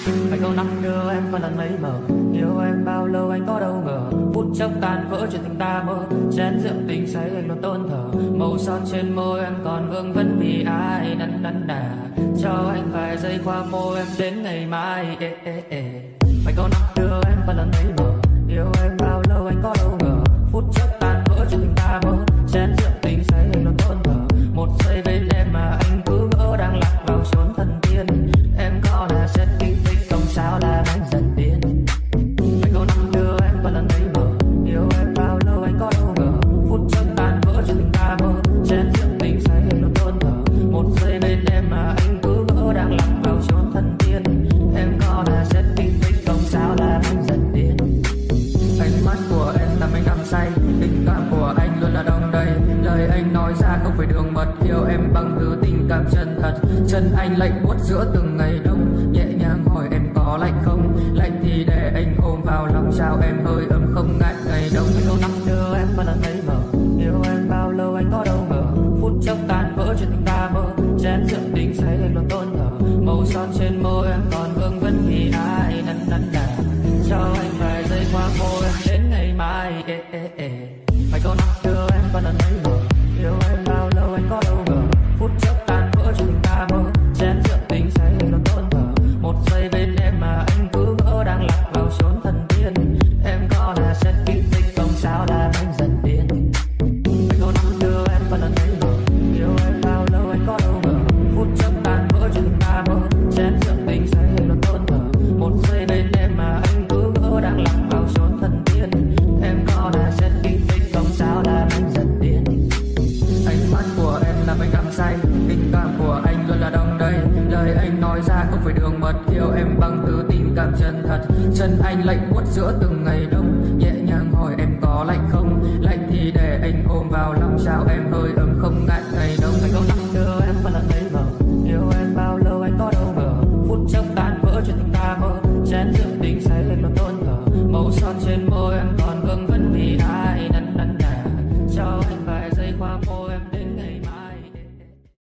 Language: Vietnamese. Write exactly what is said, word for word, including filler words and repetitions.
Phải câu năm đưa em qua lần mấy mờ, yêu em bao lâu anh có đâu ngờ, phút chốc tan vỡ chuyện tình ta mơ. Chén rượu tình say anh luôn tôn thờ, màu son trên môi em còn vương vấn vì ai năn năn đà. Cho anh vài giây qua môi em đến ngày mai. Ê, ê, ê. Phải câu năm đưa em qua lần mấy mờ, yêu em bao lâu anh có đâu ngờ, phút chốc tan vỡ chuyện tình ta mơ. Chén rượu tình say anh luôn tôn thờ, một giây bên em mà anh cứ ngỡ đang lạc vào chốn thần tiên. Em có là set kinh thích không sao làm anh giận điên. Phải câu năm đưa em qua lần mấy mờ, yêu em bao lâu anh có đâu ngờ, phút chốc tan vỡ chuyện tình ta mơ. Chén rượu tình say anh luôn tôn thờ, một giây bên em mà anh cứ ngỡ đang lạc vào chốn thần tiên. Em có là set kinh thích không sao làm anh giận điên. Ánh mắt của em làm anh đắm say, tình cảm của anh luôn là đong đầy. Lời anh nói ra không phải đường mật, yêu em bằng thứ tình cảm chân thật. Chân anh lạnh buốt giữa từng ngày đông, nhẹ nhàng hỏi em có lạnh không. Lạnh thì để anh ôm vào lòng, trao em hơi ấm không ngại ngày đông. Câu năm đưa em qua lần mấy mờ, yêu em bao lâu anh có đâu ngờ, phút chốc tan vỡ chuyện tình ta mơ. Chén rượu tình say anh luôn tôn thờ, màu son trên môi em còn vương vấn vì ai năn năn đà. Cho anh vài giây qua môi em đến ngày mai. Ê, ê, ê. Phải câu năm đưa em qua lần mấy mờ, yêu em bao lâu anh có đâu ngờ, phút chốc tan vỡ chuyện tình ta mơ. Chén rượu tình say anh luôn tôn thờ, một giây bên em mà anh cứ ngỡ đang lạc vào chốn thần tiên. Em có là set kinh thích không sao làm anh giận điên. Phải câu năm đưa em qua lần mấy mờ, yêu em bao lâu anh có đâu ngờ, phút chốc tan vỡ chuyện tình ta mơ. Chén rượu tình say anh luôn tôn thờ, một giây bên em mà anh cứ ngỡ đang lạc vào chốn thần tiên. Em có là set kinh thích không sao làm anh giận điên. Ánh mắt của em làm anh đắm say, tình cảm của anh luôn là đong đầy. Lời anh nói ra không phải đường mật, yêu em bằng thứ tình cảm chân thật. Chân anh lạnh buốt giữa từng ngày đông, nhẹ nhàng hỏi em có lạnh không. Lạnh thì để anh ôm vào lòng, trao em